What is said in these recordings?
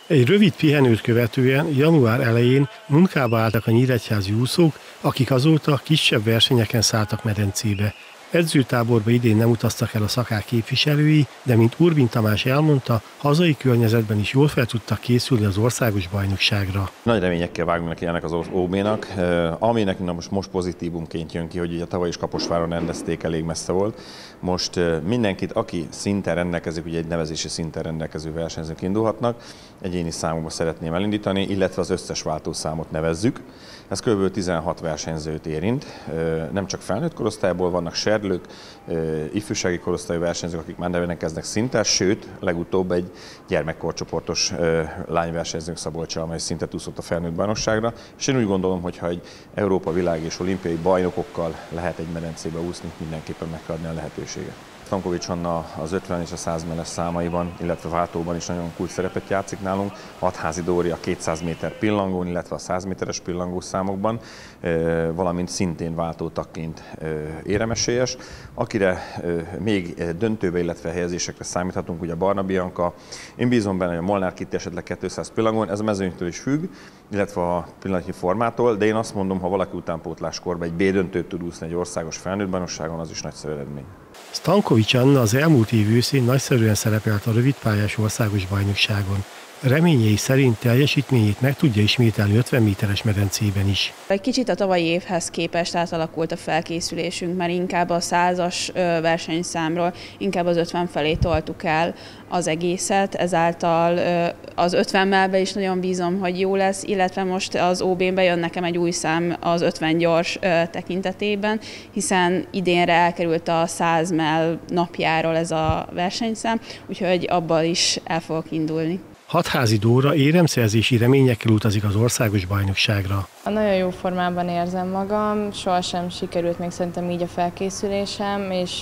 Egy rövid pihenőt követően január elején munkába álltak a nyíregyházi úszók, akik azóta kisebb versenyeken szálltak medencébe. Edzőtáborba idén nem utaztak el a szakák képviselői, de mint Urbin Tamás elmondta, hazai környezetben is jól fel tudtak készülni az országos bajnokságra. Nagy reményekkel vágunk neki ennek az OB-nak, ami nekünk most pozitívumként jön ki, hogy ugye tavaly is Kaposváron rendezték, elég messze volt. Most mindenkit, aki szinten rendelkezik, ugye egy nevezési szinten rendelkező versenyzők indulhatnak, egyéni számokba szeretném elindítani, illetve az összes váltószámot nevezzük. Ez kb. 16 versenyzőt érint, nem csak felnőtt korosztályból vannak serlők, ifjúsági korosztályú versenyzők, akik már rendelkeznek szinten, sőt, legutóbb egy gyermekkorcsoportos lányversenyzőnk Szabolcsal, amely szintet úszott a felnőtt bajnokságra, és én úgy gondolom, hogy ha egy Európa, világ és olimpiai bajnokokkal lehet egy medencébe úszni, mindenképpen meg kell adni a lehetőséget. Stankovics Anna az 50 és a 100 menes számaiban, illetve váltóban is nagyon kulcs szerepet játszik nálunk. Hatházi Dóri a 200 méter pillangón, illetve a 100 méteres pillangó számokban, valamint szintén váltótagként éremesélyes. Akire még döntőbe, illetve helyezésekre számíthatunk, ugye Barna Bianca. Én bízom benne, hogy a Molnár Kitti esetleg 200 pillangón, ez a mezőnytől is függ, illetve a pillanatnyi formától, de én azt mondom, ha valaki utánpótláskorban egy B-döntőt tud úszni egy országos felnőtt bajnokságon, az is nagyszerű eredmény. Stankovics Anna az elmúlt év őszén nagyszerűen szerepelt a rövidpályás országos bajnokságon. Reményei szerint teljesítményét meg tudja ismételni 50 méteres medencében is. Egy kicsit a tavalyi évhez képest átalakult a felkészülésünk, mert inkább a 100-as versenyszámról, inkább az 50 felé toltuk el az egészet, ezáltal az 50 mellbe is nagyon bízom, hogy jó lesz, illetve most az OB-n jön nekem egy új szám az 50 gyors tekintetében, hiszen idénre elkerült a 100 mell napjáról ez a versenyszám, úgyhogy abban is el fogok indulni. Hatházi Dóra éremszerzési reményekkel utazik az országos bajnokságra. Nagyon jó formában érzem magam, sohasem sikerült még szerintem így a felkészülésem, és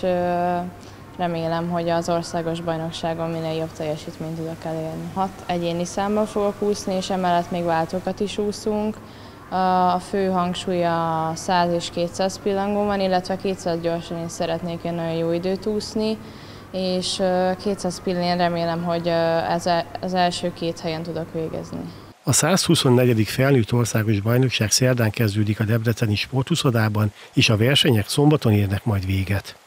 remélem, hogy az országos bajnokságon minél jobb teljesítményt tudok elérni. 6 egyéni számban fogok úszni, és emellett még váltókat is úszunk. A fő hangsúly a 100 és 200 pillangón van, illetve 200 gyorsan is szeretnék egy nagyon jó időt úszni, és 200 pillén remélem, hogy az első 2 helyen tudok végezni. A 124. felnőtt országos bajnokság szerdán kezdődik a debreceni sportuszodában, és a versenyek szombaton érnek majd véget.